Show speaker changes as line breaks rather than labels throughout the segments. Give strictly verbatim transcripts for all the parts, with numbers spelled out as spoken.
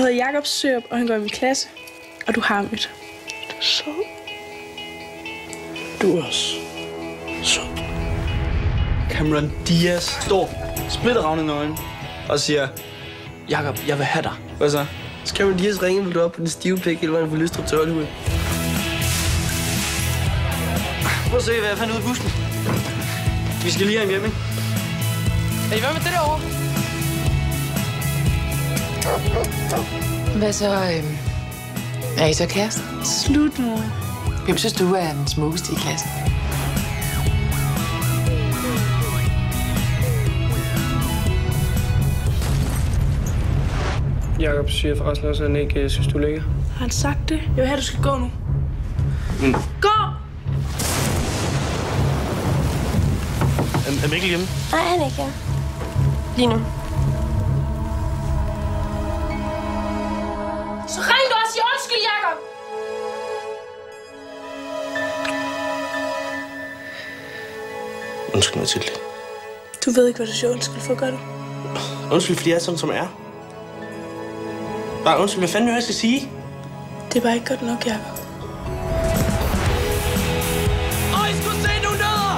hedder Jakob Sørup, og han går i min klasse. Og du har mødt. Du er sød.
Du er også sød. Cameron Diaz står splitteravne nøgen og siger, Jakob, jeg vil have dig. Hvad så?
Så Cameron Diaz ringer, vil du op på den stive pæk, eller vejen fra Lystrup til Hollywood.
Prøv at se, hvad jeg fandt ud af busken. Vi skal lige have hjem, ikke?
Er I hvad med det derovre?
Hvad så? Øh... Er I så kærester?
Slut nu.
Hvem synes du er den smukkeste i klassen?
Jakob siger forresten også, at han ikke synes, du er lækker.
Har han sagt det? Jeg vil have, du skal gå nu.
Mm.
Gå!
Er, er Mikkel hjemme?
Nej, han er ikke her. Lige nu.
Så ring du og sig undskyld, Jakob!
Undskyld, Mathilde.
Du ved ikke, hvad du siger undskyld for, gør du?
Undskyld, fordi jeg er sådan, som jeg er. Bare undskyld, hvad fanden vil jeg skal sige?
Det er bare ikke godt nok, Jakob.
Åh, I skulle se nogle nødder!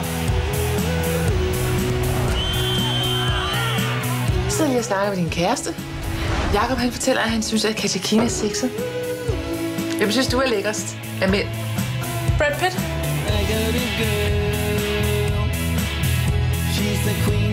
Jeg sidder lige og snakker med din kæreste. Jakob, han fortæller, at han synes, at Katakina er sexet. Hvem synes du er lækkerst af mænd?
Brad Pitt.
I got a girl. She's the queen.